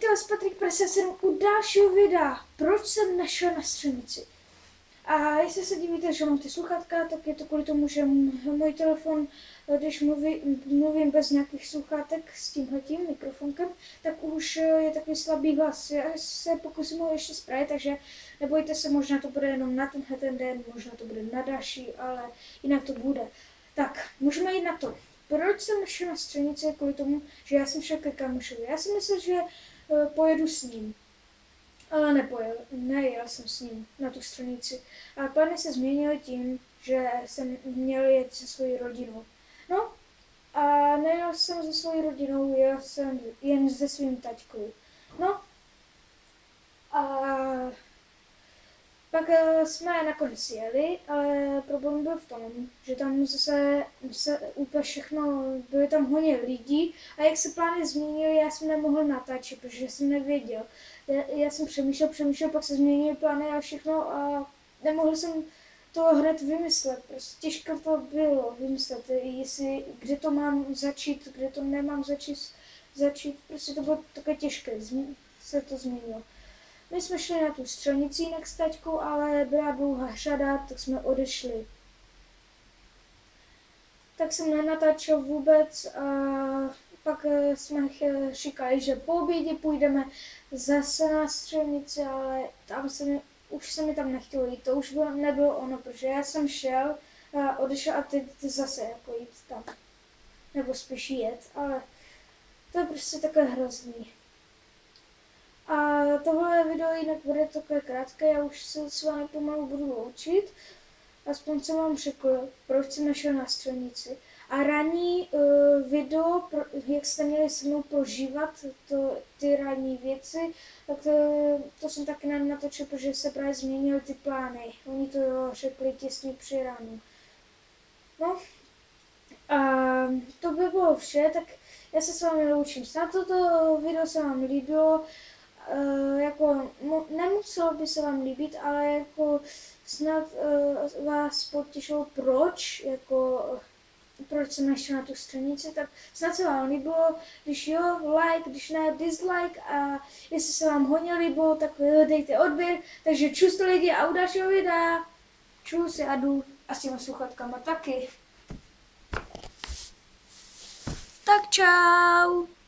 vás, Patrik 57 u dalšího videa. Proč jsem nešel na střenici? A jestli se divíte, že mám ty sluchátka, tak je to kvůli tomu, že můj telefon, když mluvím bez nějakých sluchátek s tímhletím mikrofonkem, tak už je takový slabý hlas. Já se pokusím ho ještě spravit, takže nebojte se, možná to bude jenom na tenhle ten den, možná to bude na další, ale jinak to bude. Tak, můžeme jít na to. Proč jsem šel na střenici? Kvůli tomu, že já jsem šel ke kámošovi. Já si myslel, že pojedu s ním. Ale nejel jsem s ním na tu střenici. Ale plány se změnily tím, že jsem měl jet se svojí rodinou. No a nejel jsem se svojí rodinou, jel jsem jen se svým taťkou. No a pak jsme nakonec jeli, ale problém byl v tom, že tam zase se úplně všechno, byly tam hodně lidí a jak se plány změnily, já jsem nemohl natáčet, protože jsem nevěděl. Já jsem přemýšlel, pak se změnily plány a všechno a nemohl jsem to hned vymyslet. Prostě těžko to bylo vymyslet, jestli, kde to mám začít, kde to nemám začít. Prostě to bylo takové těžké, se to změnilo. My jsme šli na tu střelnici jinak s taťkou, ale byla dlouhá řada, tak jsme odešli. Tak jsem nenatáčel vůbec a pak jsme říkali, že po obědě půjdeme zase na střelnici, ale už se mi tam nechtělo jít, to už nebylo ono, protože já jsem šel a odešel a teď zase jako jít tam. Nebo spíš jet, ale to je prostě takové hrozný. A tohle video jinak bude takové krátké, já už se s vámi pomalu budu loučit. Aspoň jsem vám řekl, proč jsem nešel na střelnici. A ranní video, jak jste měli se mnou prožívat ty ranní věci, tak to jsem taky natočil, protože se právě změnily ty plány. Oni to řekli těsně při ránu. No a to by bylo vše, tak já se s vámi loučím. Snad toto video se vám líbilo. Jako nemuselo by se vám líbit, ale jako snad vás potěšilo proč jsem nešel na tu střenici, tak snad se vám líbilo, když jo, like, když ne, dislike a jestli se vám hodně líbilo, tak dejte odběr, takže čus to lidi a u dalšího videa, čus, já jdu a s těma sluchatkama taky. Tak čau!